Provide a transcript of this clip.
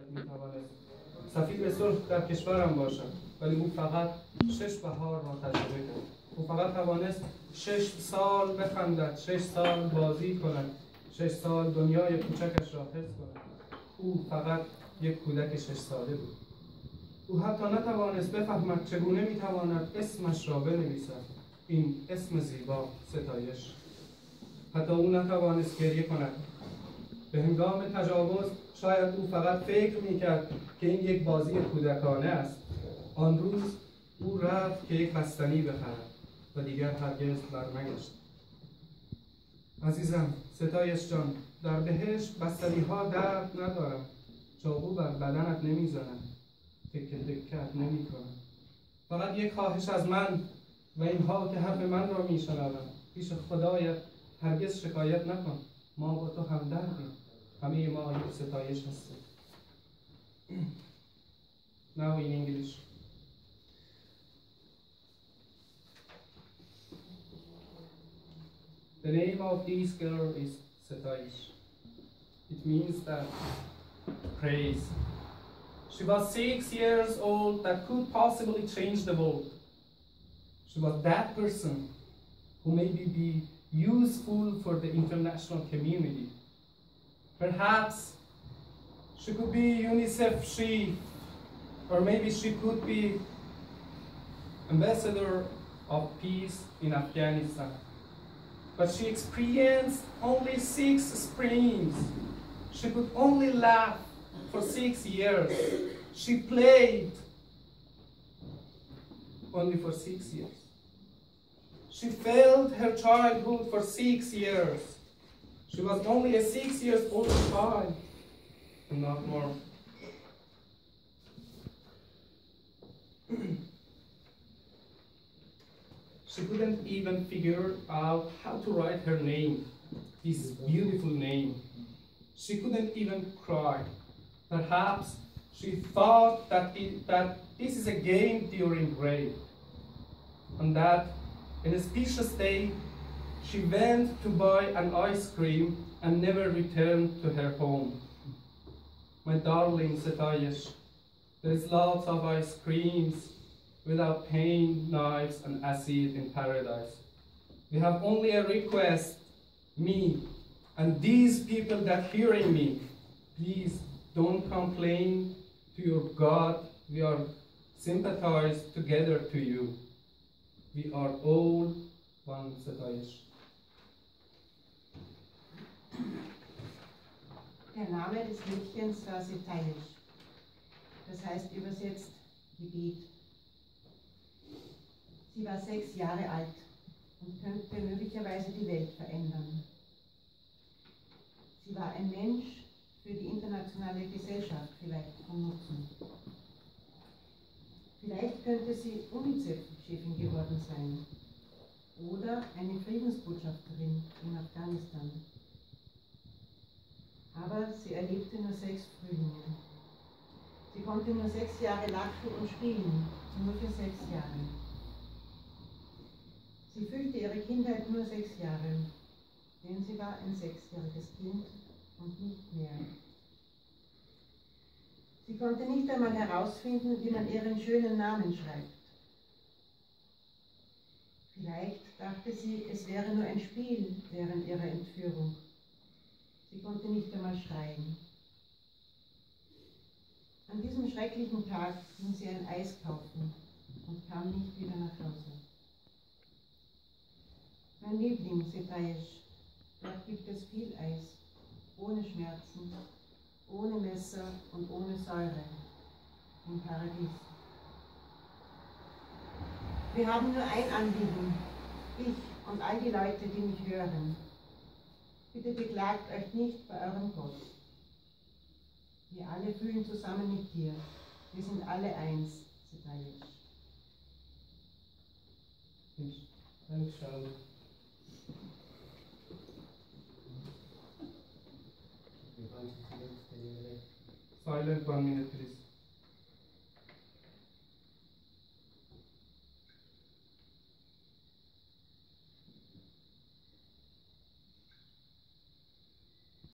میتوانست سفیر سرخ در کشورم باشد، ولی او فقط 6 بهار را تجربه کرد. او فقط توانست 6 سال بخندد، 6 سال بازی کند، 6 سال دنیای کوچکش را حفظ کند. او فقط یک کودک 6 ساله بود. او حتی نتوانست بفهمد چگونه میتواند اسمش را بنویسد، این اسم زیبا، ستایش. حتی او نتوانست گریه کند. به هنگام تجاوز شاید او فقط فکر میکرد که این یک بازی کودکانه است. آن روز او رفت که یک بستنی بخرد و دیگر هرگز برنگشت. عزیزم، ستایش جان، در بهشت بستنی ها درد ندارند، چاقو بر بدنت نمیزنند، تکه تکه‌ات نمیکنند. فقط یک خواهش از من و اینها که حرف من را میشنوند، پیش خدایت هرگز شکایت نکن. ما با تو همدردیم. همه ما یک ستایش هستیم. Now in English. The name of this girl is Setayish. It means that praise. She was 6 years old that could possibly change the world. She was that person who maybe be useful for the international community. Perhaps she could be UNICEF chief, or maybe she could be ambassador of peace in Afghanistan. But she experienced only 6 springs. She could only laugh for 6 years. She played only for 6 years. She failed her childhood for 6 years. She was only a 6 years old child, not more. She couldn't even figure out how to write her name, this beautiful name. She couldn't even cry. Perhaps she thought that this is a game during rain. On that inauspicious day, she went to buy an ice cream and never returned to her home. My darling Setayish, there is lots of ice creams without pain, knives, and acid in paradise. We have only a request, me, and these people that hearing me, please don't complain to your God. We are sympathized together to you. We are all one Setayish. Der Name des Mädchens war Setayish. Das heißt übersetzt Gebet. Sie war 6 Jahre alt und könnte möglicherweise die Welt verändern. Sie war ein Mensch für die internationale Gesellschaft vielleicht von Nutzen. Vielleicht könnte sie UNICEF-Chefin geworden sein oder eine Friedensbotschafterin in Afghanistan. Aber sie erlebte nur 6 Frühlinge. Sie konnte nur 6 Jahre lachen und spielen, nur für 6 Jahre. Sie fühlte ihre Kindheit nur 6 Jahre, denn sie war ein 6-jähriges Kind und nicht mehr. Sie konnte nicht einmal herausfinden, wie man ihren schönen Namen schreibt. Vielleicht dachte sie, es wäre nur ein Spiel während ihrer Entführung. Sie konnte nicht einmal schreien. An diesem schrecklichen Tag ging sie ein Eis kaufen und kam nicht wieder nach Hause. Mein Liebling, Setayish, dort gibt es viel Eis, ohne Schmerzen, ohne Messer und ohne Säure, im Paradies. Wir haben nur ein Anliegen, ich und all die Leute, die mich hören. Bitte beklagt euch nicht bei eurem Gott. Wir alle fühlen zusammen mit dir. Wir sind alle eins, Setayish. Silent 1 minute, please.